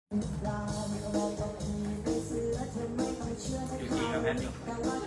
ดีกับแพทอยู่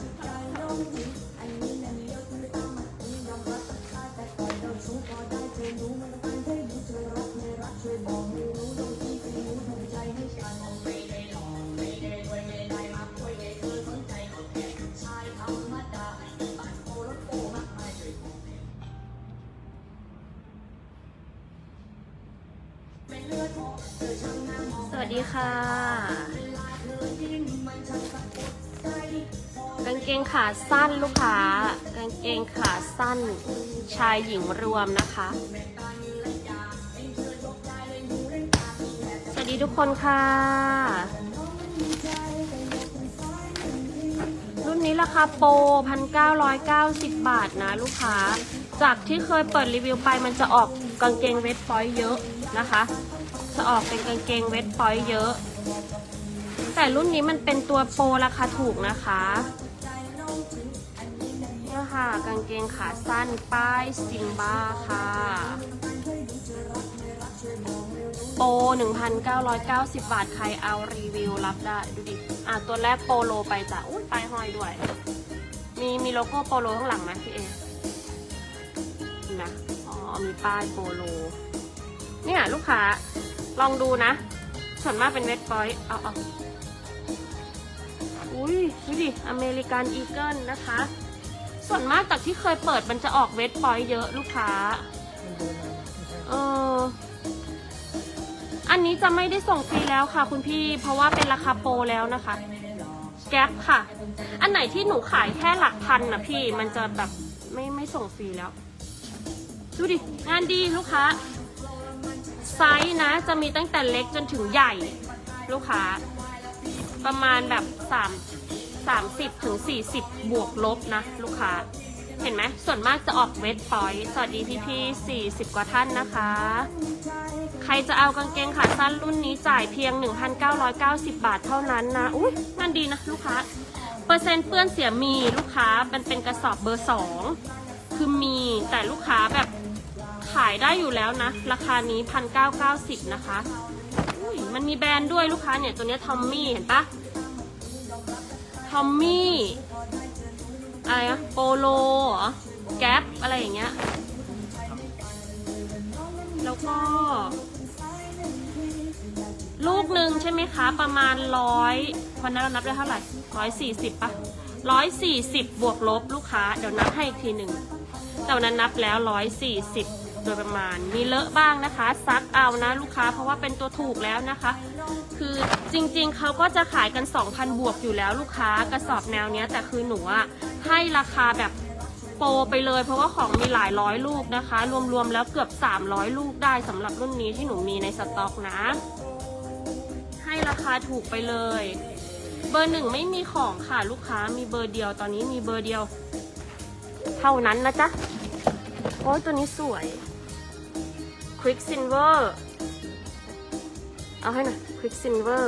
สวัสดีค่ะกางเกงขาสั้นลูกค้ากางเกงขาสั้นชายหญิงรวมนะคะสวัสดีทุกคนค่ะรุ่นนี้ราคาโปร 1,990 บาทนะลูกค้าจากที่เคยเปิดรีวิวไปมันจะออกกางเกงเวทฟอยต์เยอะนะคะจะออกเป็นกางเกงเวทฟอยต์เยอะแต่รุ่นนี้มันเป็นตัวโปรราคาถูกนะคะนี่ค่ะกางเกงขาสั้นป้ายซิมบ้าค่ะโปร 1,990 บาทใครเอารีวิวรับได้ดูดิตัวแรกโปโลไปจ้ะอุ้ยป้ายห้อยด้วยมีโลโก้โปโลข้างหลังไหมพี่เอนะมีป้ายโปโลเนี่ยลูกค้าลองดูนะส่วนมากเป็นเวทฟอยต์อุ้ยดูดิอเมริกันอีเกิลนะคะส่วนมากจากที่เคยเปิดมันจะออกเวทฟอยต์เยอะลูกค้าอันนี้จะไม่ได้ส่งฟรีแล้วค่ะคุณพี่เพราะว่าเป็นราคาโปรแล้วนะคะแก๊ปค่ะอันไหนที่หนูขายแค่หลักพันนะพี่มันจะแบบไม่ส่งฟรีแล้วดูดิงานดีลูกค้าไซส์นะจะมีตั้งแต่เล็กจนถึงใหญ่ลูกค้าประมาณแบบ30 ถึง 40 บวกลบนะลูกค้าเห็นไหมส่วนมากจะออกเวทฟอยต์สวัสดีพี่40 กว่าท่านนะคะใครจะเอากางเกงขาสั้นรุ่นนี้จ่ายเพียง 1,990 บาทเท่านั้นนะอุ้ยงานดีนะลูกค้าเปอร์เซ็นต์เปื้อนเสียมีลูกค้ามันเป็นกระสอบเบอร์2คือมีแต่ลูกค้าแบบขายได้อยู่แล้วนะราคานี้ 1,990 นะคะอุ้ยมันมีแบรนด์ด้วยลูกค้าเนี่ยตัวนี้ทอมมี่เห็นปะทอมมี่อะไรนะโปโลเหรอแก๊ปอะไรอย่างเงี้ยแล้วก็ลูกหนึ่งใช่ไหมคะประมาณ100วันนั้นเรานับได้เท่าไหร่140ปะ140บวกลบลูกค้าเดี๋ยวนับให้อีกทีหนึ่งแต่วันนั้นนับแล้ว140โดยประมาณมีเลอะบ้างนะคะซักเอานะลูกค้าเพราะว่าเป็นตัวถูกแล้วนะคะคือจริงๆเขาก็จะขายกัน 2,000 บวกอยู่แล้วลูกค้ากระสอบแนวเนี้ยแต่คือหนูอะให้ราคาแบบโปรไปเลยเพราะว่าของมีหลายร้อยลูกนะคะรวมๆแล้วเกือบ300ลูกได้สำหรับรุ่นนี้ที่หนูมีในสต็อกนะให้ราคาถูกไปเลยเบอร์1ไม่มีของค่ะลูกค้ามีเบอร์เดียวตอนนี้มีเบอร์เดียวเท่านั้นนะจ๊ะโอ้ยตัวนี้สวย Quicksilver เอาให้หน่อย Quicksilver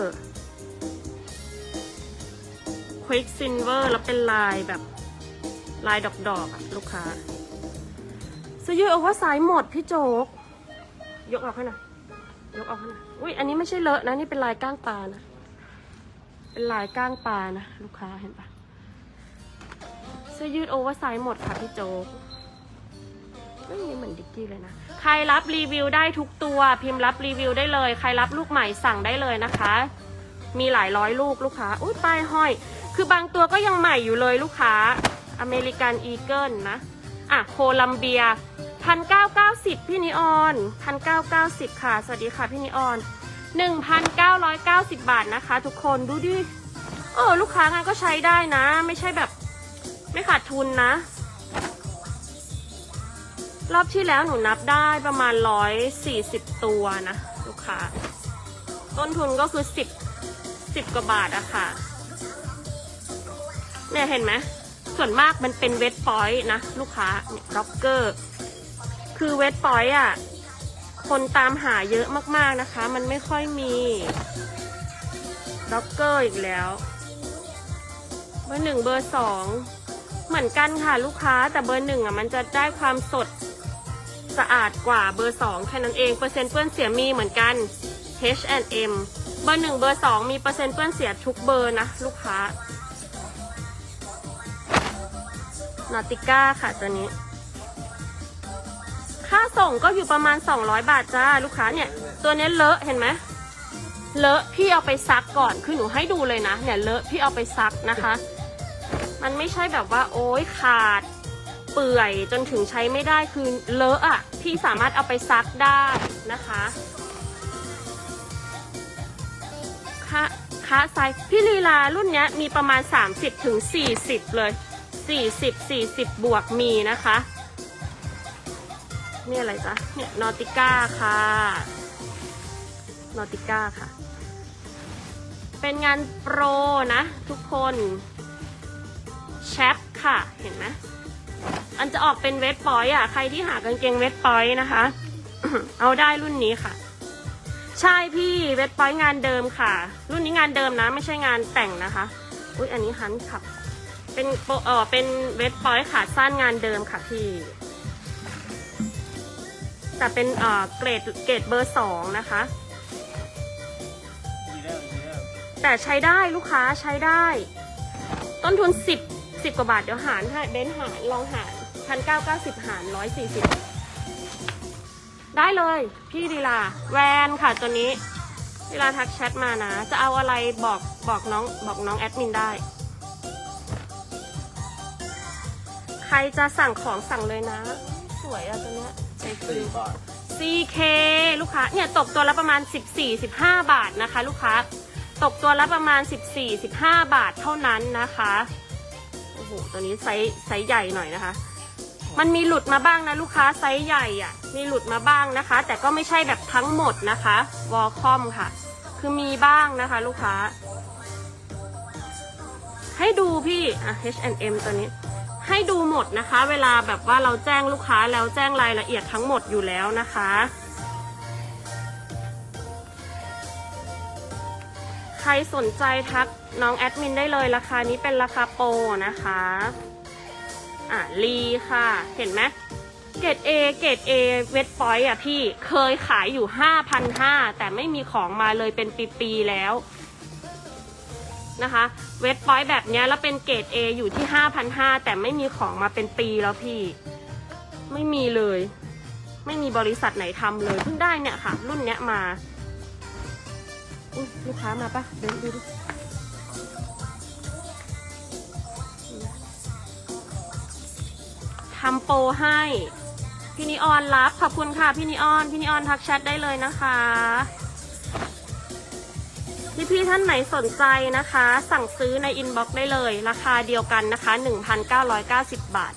แล้วเป็นลายแบบลายดอกๆอะลูกค้าเสื้อยืดโอเวอร์ไซส์หมดพี่โจ๊กยกออกให้หน่อยอุ้ยอันนี้ไม่ใช่เลอะนะนี่เป็นลายก้างปลานะเป็นลายก้างปลานะลูกค้าเห็นปะเสื้อยืดโอเวอร์ไซส์หมดค่ะพี่โจ๊กไม่มีเหมือนดิกกี้เลยนะใครรับรีวิวได้ทุกตัวพิมพ์รับรีวิวได้เลยใครรับลูกใหม่สั่งได้เลยนะคะมีหลายร้อยลูกลูกค้าอุ้ยป้ายห้อยคือบางตัวก็ยังใหม่อยู่เลยลูกค้าอเมริกันอีเกิลนะโคลัมเบีย 1,990 พี่นิออน 1,990 ค่ะสวัสดีค่ะพี่นิออน 1,990 บาทนะคะทุกคนดูดิลูกค้างานก็ใช้ได้นะไม่ใช่แบบไม่ขาดทุนนะรอบที่แล้วหนูนับได้ประมาณ140ตัวนะลูกค้าต้นทุนก็คือ10 กว่าบาทอะค่ะเนี่ยเห็นไหมส่วนมากมันเป็นเวทฟอยต์นะลูกค้าเนี่ยร็อกเกอร์คือเวทฟอยต์อะคนตามหาเยอะมากๆนะคะมันไม่ค่อยมีร็อกเกอร์อีกแล้วเบอร์1เบอร์2เหมือนกันค่ะลูกค้าแต่เบอร์1มันจะได้ความสดสะอาดกว่าเบอร์2แค่นั้นเองเปอร์เซ็นต์เปื้อนเสียมีเหมือนกัน H&M เบอร์ 1 เบอร์ 2 มีเปอร์เซ็นต์เปื้อนเสียทุกเบอร์นะลูกค้านอติก้าค่ะตัวนี้ค่าส่งก็อยู่ประมาณ200 บาทจ้าลูกค้าเนี่ยตัวนี้เลอะเห็นไหมเลอะพี่เอาไปซักก่อนคือหนูให้ดูเลยนะเนี่ยเลอะพี่เอาไปซักนะคะมันไม่ใช่แบบว่าโอ๊ยขาดเปื่อยจนถึงใช้ไม่ได้คือเลอะอ่ะพี่สามารถเอาไปซักได้นะคะค่าไซส์พี่ลีลารุ่นนี้มีประมาณ30 ถึง 40เลย40 บวกมีนะคะนี่อะไรจ๊ะเนี่ยนอติก้าค่ะนอติก้าค่ะเป็นงานโปรนะทุกคนแชปค่ะเห็นไหมอันจะออกเป็นเวทปอยอ่ะใครที่หากางเกงเวทปอยนะคะ เอาได้รุ่นนี้ค่ะใช่พี่เวทปอยงานเดิมค่ะรุ่นนี้งานเดิมนะไม่ใช่งานแต่งนะคะอุ๊ยอันนี้ฮันขับเป็นเป็นเวทปอยขาสั้นงานเดิมค่ะพี่แต่เป็นเกรดเบอร์ 2นะคะแต่ใช้ได้ลูกค้าใช้ได้ต้นทุน10 กว่าบาทเดี๋ยวหารให้เบนหารลองหาร1,990หาร140ได้เลยพี่ดีลาแวนค่ะตัวนี้ดีลาทักแชทมานะจะเอาอะไรบอกน้องแอดมินได้ใครจะสั่งของสั่งเลยนะสวยอะตัวเนี้ยใจคือ CK ลูกค้าเนี่ยตกตัวละประมาณ14-15 บาทนะคะลูกค้าตกตัวละประมาณ14-15 บาทเท่านั้นนะคะโอ้โหตัวนี้ไซส์ใหญ่หน่อยนะคะมันมีหลุดมาบ้างนะลูกค้าไซส์ใหญ่อ่ะมีหลุดมาบ้างนะคะแต่ก็ไม่ใช่แบบทั้งหมดนะคะวอลคอมค่ะคือมีบ้างนะคะลูกค้าให้ดูพี่H&M ตัวนี้ให้ดูหมดนะคะเวลาแบบว่าเราแจ้งลูกค้าแล้วแจ้งรายละเอียดทั้งหมดอยู่แล้วนะคะใครสนใจทักน้องแอดมินได้เลยราคานี้เป็นราคาโปรนะคะลีค่ะเห็นไหมเกรด A เวทปอยต์อ่ะพี่เคยขายอยู่ 5,500 แต่ไม่มีของมาเลยเป็นปีๆแล้วนะคะเวทปอยต์แบบนี้แล้วเป็นเกรด A อยู่ที่ 5,500 แต่ไม่มีของมาเป็นปีแล้วพี่ไม่มีเลยไม่มีบริษัทไหนทำเลยเพิ่งได้เนี่ยค่ะรุ่นเนี้ยมาลูกค้ามาปะเดินดูดิทำโปรให้พี่นิออนรับขอบคุณค่ะพี่นิออนทักแชทได้เลยนะคะพี่ท่านไหนสนใจนะคะสั่งซื้อในอินบ็อกซ์ได้เลยราคาเดียวกันนะคะ 1,990 บาท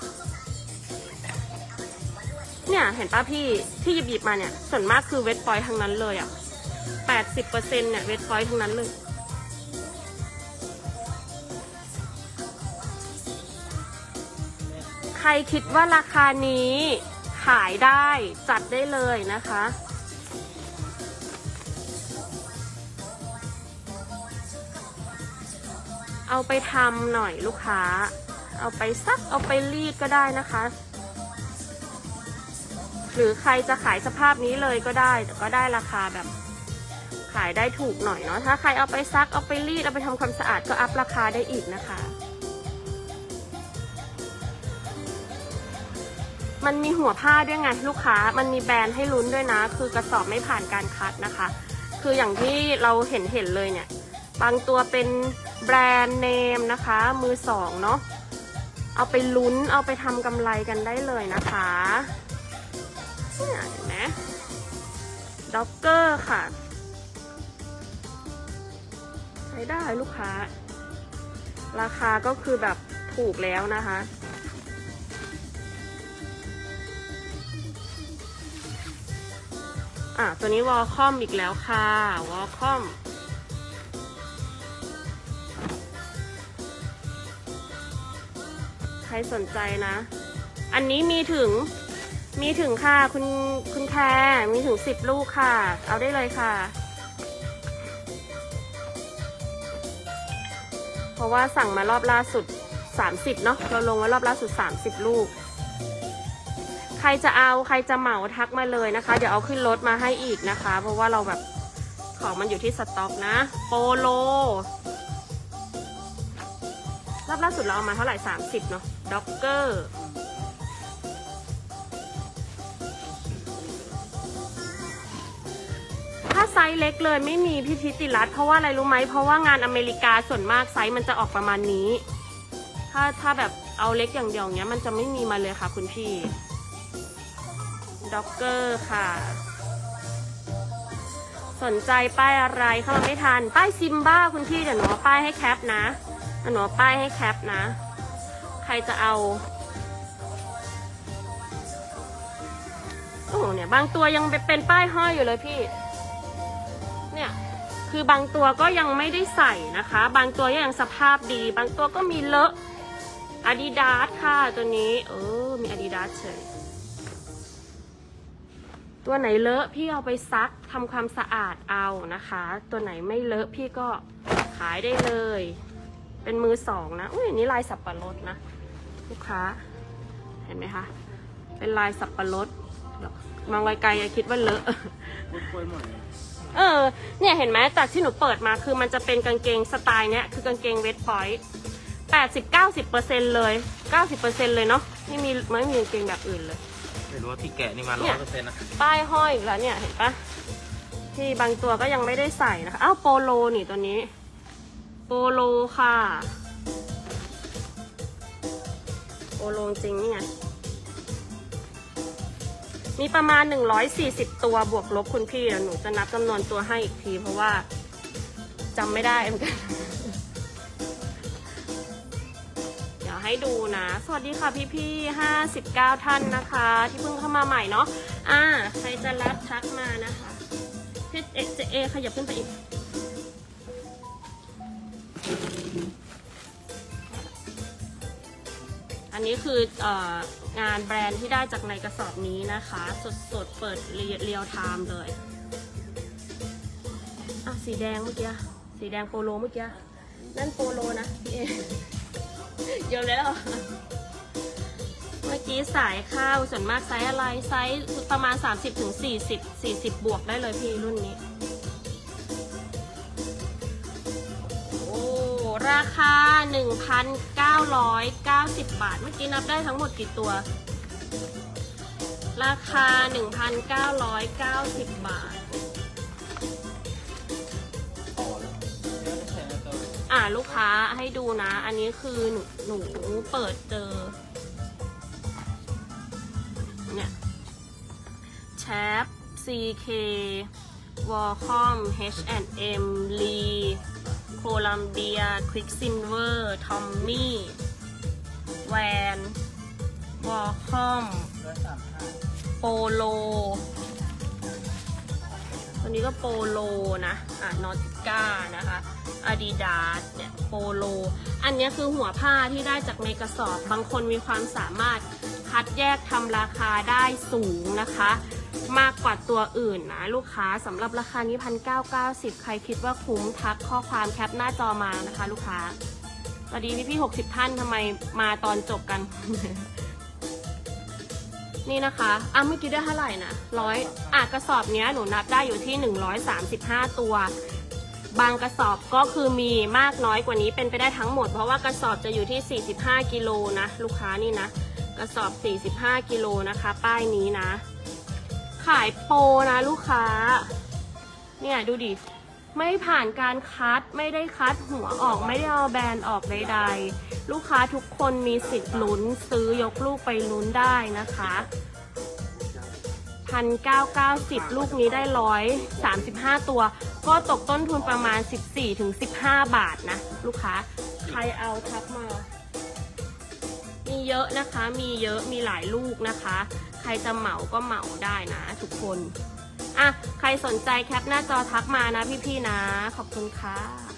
เนี่ยเห็นป่ะพี่ที่หยิบมาเนี่ยส่วนมากคือเวทปอยทั้งนั้นเลยอ่ะ80%เนี่ยเวทปอยทั้งนั้นเลยใครคิดว่าราคานี้ขายได้จัดได้เลยนะคะเอาไปทำหน่อยลูกค้าเอาไปซักเอาไปรีดก็ได้นะคะหรือใครจะขายสภาพนี้เลยก็ได้แต่ก็ได้ราคาแบบขายได้ถูกหน่อยเนาะถ้าใครเอาไปซักเอาไปรีดเอาไปทำความสะอาดก็อัพราคาได้อีกนะคะมันมีหัวผ้าด้วยไงลูกค้ามันมีแบรนด์ให้ลุ้นด้วยนะคือกระสอบไม่ผ่านการคัดนะคะคืออย่างที่เราเห็นเลยเนี่ยบางตัวเป็นแบรนด์เนมนะคะมือ 2เนาะเอาไปลุ้นเอาไปทำกำไรกันได้เลยนะคะเนี่ยเห็นไหมด็อกเกอร์ค่ะใช้ได้ลูกค้าราคาก็คือแบบถูกแล้วนะคะตัวนี้วอลคอมอีกแล้วค่ะวอลคอมใครสนใจนะอันนี้มีถึงค่ะคุณแคร์มีถึง10 ลูกค่ะเอาได้เลยค่ะเพราะว่าสั่งมารอบล่าสุด30เนาะเราลงไว้รอบล่าสุด30 ลูกใครจะเอาใครจะเหมาทักมาเลยนะคะเดี๋ยวเอาขึ้นรถมาให้อีกนะคะเพราะว่าเราแบบของมันอยู่ที่สต็อกนะโปโลรอบล่าสุดเราเอามาเท่าไหร่30เนาะด็อกเกอร์ถ้าไซส์เล็กเลยไม่มีพี่ทิติรัตน์เพราะว่าอะไรรู้ไหมเพราะว่างานอเมริกาส่วนมากไซส์มันจะออกประมาณนี้ถ้าแบบเอาเล็กอย่างเดียวเนี้ยมันจะไม่มีมาเลยค่ะคุณพี่ด็อกเกอร์ค่ะสนใจป้ายอะไรเข้ามาไม่ทันป้ายซิมบ้าคุณพี่เดี๋ยวหนูเอาป้ายให้แคปนะหนูเอาป้ายให้แคปนะใครจะเอาโอ้เนี่ยบางตัวยังเป็นป้ายห้อยอยู่เลยพี่เนี่ยคือบางตัวก็ยังไม่ได้ใส่นะคะบางตัวยังสภาพดีบางตัวก็มีเลอะAdidas ค่ะตัวนี้มี Adidas เฉยตัวไหนเลอะพี่เอาไปซักทำความสะอาดเอานะคะตัวไหนไม่เลอะพี่ก็ขายได้เลยเป็นมือสองนะอุ้ยนี่ลายสับปะรดนะลูกค้าเห็นไหมคะเป็นลายสับปะรดมองไกลๆอย่าคิดว่าเลอะเนี่ยเห็นไหมจากที่หนูเปิดมาคือมันจะเป็นกางเกงสไตล์เนี้ยคือกางเกงเวทพอยต์80-90%เลย90%เลยเนาะไม่มีกางเกงแบบอื่นเลยไม่รู้ว่าพี่แกะนี่มา100%นะป้ายห้อยอีกแล้วเนี่ยเห็นปะที่บางตัวก็ยังไม่ได้ใส่นะคะอ้าวโปโลนี่ตัวนี้โปโลค่ะโปโลจริงนี่ไงมีประมาณ140ตัวบวกลบคุณพี่เดี๋ยวหนูจะนับจำนวนตัวให้อีกทีเพราะว่าจำไม่ได้เหมือนกันเดี๋ยวให้ดูนะสวัสดีค่ะพี่59ท่านนะคะที่เพิ่งเข้ามาใหม่เนาะใครจะรับทักมานะคะพี่XJAขยับขึ้นไปอีกอันนี้คืองานแบรนด์ที่ได้จากในกระสอบนี้นะคะสดๆเปิดเรียลไทม์เลยสีแดงเมื่อกี้สีแดงโปโลเมื่อกี้นั่นโปโลนะพี่เอเยอะแล้วเมื่อกี้สายข้าวส่วนมากไซส์อะไรไซส์ประมาณ30-40บวกได้เลยพี่รุ่นนี้ราคา 1,990 บาทเมื่อกี้นับได้ทั้งหมดกี่ตัวราคา 1,990 บาทลูกค้าให้ดูนะอันนี้คือหนูเปิดเจอเนี่ยแชป CK Wacom H&M Leeโคลัมเบีย Quicksilver Tommy Van Wacom Polo ตัวนี้ก็โปโลนะนอติก้านะคะ Adidas เนี่ยโปโลอันนี้คือหัวผ้าที่ได้จากในกระสอบบางคนมีความสามารถคัดแยกทำราคาได้สูงนะคะมากกว่าตัวอื่นนะลูกค้าสำหรับราคานี้1,990ใครคิดว่าคุ้มทักข้อความแคปหน้าจอมานะคะลูกค้าสวัสดีพี่60ท่านทำไมมาตอนจบกัน นี่นะคะเมื่อกี้ได้เท่าไหร่นะ100กระสอบเนี้ยหนูนับได้อยู่ที่135ตัวบางกระสอบก็คือมีมากน้อยกว่านี้เป็นไปได้ทั้งหมดเพราะว่ากระสอบจะอยู่ที่45กิโลนะลูกค้านี่นะกระสอบ45กิโลนะคะป้ายนี้นะขายโปรนะลูกค้าเนี่ยดูดิไม่ผ่านการคัดไม่ได้คัดหัวออกไม่ได้เอาแบรนด์ออกใดๆลูกค้าทุกคนมีสิทธิ์ลุ้นซื้อยกลูกไปลุ้นได้นะคะ1,990ลูกนี้ได้135ตัวก็ตกต้นทุนประมาณ14-15 บาทนะลูกค้าใครเอาทักมามีเยอะนะคะมีเยอะมีหลายลูกนะคะใครจะเหมาก็เหมาได้นะทุกคนใครสนใจแคปหน้าจอทักมานะพี่ๆนะขอบคุณค่ะ